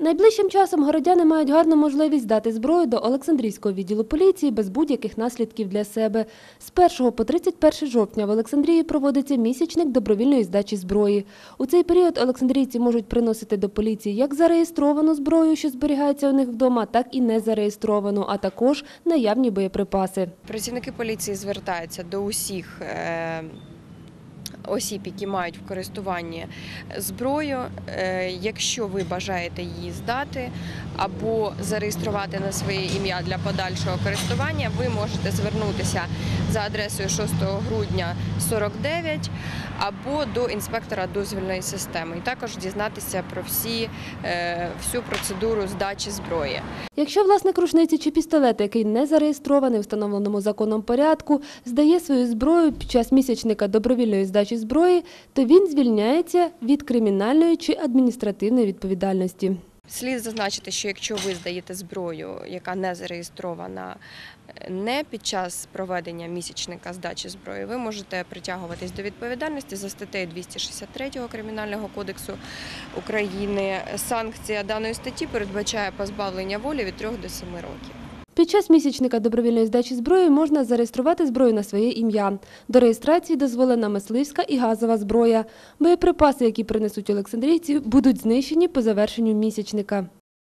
Найближчим часом городяни мають гарну можливість здати зброю до Олександрійського відділу поліції без будь-яких наслідків для себе. З 1 по 31 жовтня в Олександрії проводиться місячник добровільної здачі зброї. У цей період олександрійці можуть приносити до поліції як зареєстровану зброю, що зберігається у них вдома, так і незареєстровану, а також наявні боєприпаси. Працівники поліції звертаються до усіх осіб, які мають в користуванні зброю. Якщо ви бажаєте її здати або зареєструвати на своє ім'я для подальшого користування, ви можете звернутися за адресою 6 грудня 49 або до інспектора дозвільної системи. І також дізнатися про всю процедуру здачі зброї. Якщо власник рушниці чи пістолета, який не зареєстрований в встановленому законом порядку, здає свою зброю під час місячника добровільної здачі зброї, то він звільняється від кримінальної чи адміністративної відповідальності. Слід зазначити, що якщо ви здаєте зброю, яка не зареєстрована, не під час проведення місячника здачі зброї, ви можете притягуватись до відповідальності за статтею 263 Кримінального кодексу України. Санкція даної статті передбачає позбавлення волі від 3 до 7 років. Під час місячника добровільної здачі зброї можна зареєструвати зброю на своє ім'я. До реєстрації дозволена мисливська і газова зброя. Боєприпаси, які принесуть олександрійці, будуть знищені по завершенню місячника.